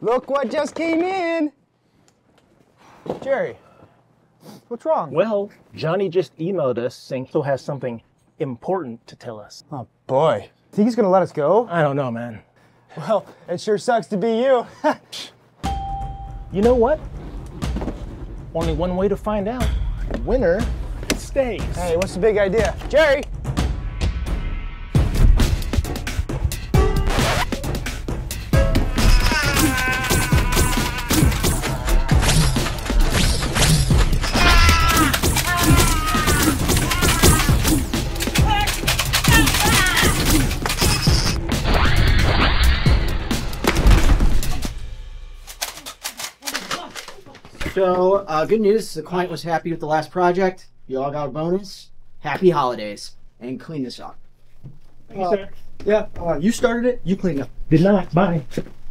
Look what just came in. Jerry, what's wrong? Well, Johnny just emailed us saying he has something important to tell us. Oh boy. Think he's gonna let us go? I don't know, man. Well, it sure sucks to be you. You know what? Only one way to find out. Winner stays. Hey, what's the big idea? Jerry! So, good news, the client was happy with the last project. You all got a bonus. Happy holidays. And clean this up. Thank you, sir. Yeah, you started it, you clean it up. Did not. Bye.